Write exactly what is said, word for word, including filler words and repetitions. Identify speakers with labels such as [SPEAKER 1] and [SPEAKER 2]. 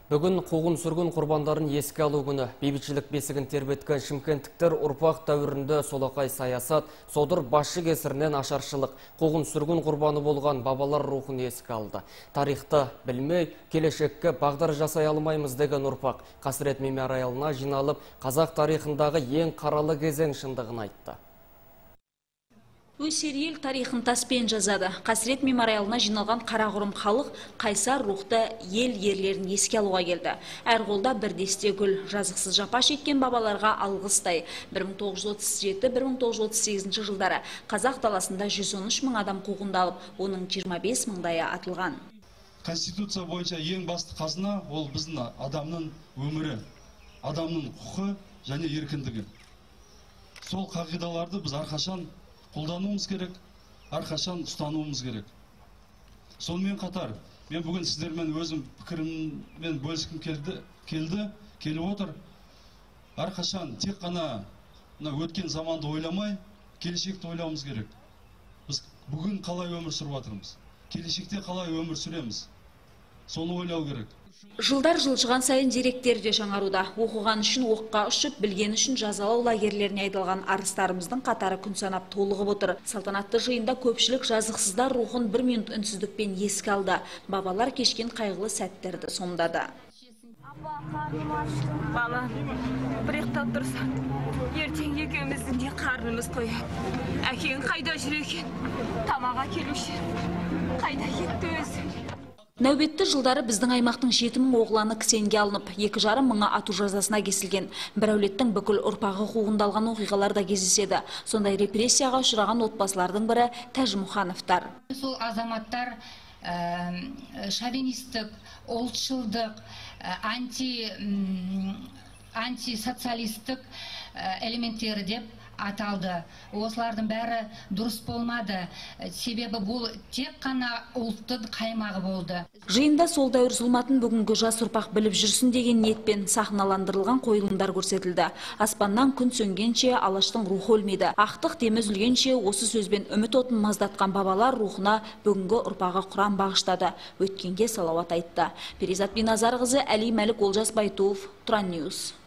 [SPEAKER 1] Бүгін қуғын сүргін құрбандарын еске алу күні. Бейбітшілік бесігін тербеткен шымкенттіктер ұрпақ дәуірінде солақай саясат, содыр басшы кесірінен ашаршылық, қуғын сүргін құрбаны болған бабалар рухын еске алды. Тарихты білмей, келешекке бағдар жасай алмаймыз деген ұрпақ Қасірет мемориалына жиналып, қазақ тарихындағы ең қаралы кезең шындығын айтты.
[SPEAKER 2] Өсер ел тарихын таспен жазады. Қасірет мемориалына жиналған қарағұрым халық қайсар рухты ел ерлерін еске алуға келді. Әр қолда бір десте гүл, жазықсыз жапа шеккен бабаларға алғыстай. бір мың тоғыз жүз отыз жеті — бір мың тоғыз жүз отыз сегізінші жылдары қазақ даласында жүз он үш мың адам қуғындалып, оның жиырма бес мыңдайы атылған.
[SPEAKER 3] Конституция бойынша ең басты қазына ол біздің адамның өмірі, адамның құқы және еркіндігі. Сол қағидаларды біз әрқашан қолдануымыз керек, әрқашан ұстануымыз керек. Сонымен қатар, мен бүгін сіздермен өзім пікіріммен бөліскім келді, келді, келіп отыр. Әрқашан тек қана өткен заманды ойламай, келешекті ойлауымыз керек. Біз бүгін қалай өмір сүріп жатырмыз, келешекте қалай өмір сүреміз, соны ойлау керек.
[SPEAKER 2] Жылдар жылжыған сайын деректер де жаңаруда. Оқыған үшін оққа ұшып, білген үшін жазалау лагерлеріне айдалған арыстарымыздың қатары күн санап толығып отыр. Салтанатты жиында көпшілік жазықсыздар рухын бір минут үнсіздікпен еске алды. Бабалар кешкен қайғылы сәттерді сомдады.
[SPEAKER 4] Бала, бір ұйықтап тұрса, ертең екеуміздің де қарнымыз тояды. Әкең қайда жүр екен? Тамаға келуші, қайда кетті өзі?
[SPEAKER 2] Нәубетті жылдары біздің аймақтың жеті мың оғланы кісенге алынып, екі жарым мыңы ату жазасына кесілген. Бір әулеттің бүкіл ұрпағы қуғындалған оқиғалар да кездеседі. Сондай репрессияға ұшыраған отбасылардың бірі Тәжімұхановтар.
[SPEAKER 5] Сол азаматтар шовинистік, ұлтшылдық, антисоциалистік элементтері деп аталды. Осылардың бәрі дұрыс болмады. Себебі бұл тек қана ұлттың қаймағы болды.
[SPEAKER 2] Жиында сол дәуір зұлматын бүгінгі жас ұрпақ біліп жүрсін деген ниетпен сахналандырылған қойылымдар көрсетілді. Аспаннан күн сөнгенше алаштың рухы өлмеді. Ақтық демі үзілгенше осы сөзбен үміт отын маздатқан бабалар рухына бүгінгі ұрпағы құран бағыштады. Өткенге салауат айтты. Перизат Биназарқызы, Әли Мәлік Олжас Байтуов, Тұран Ньюс.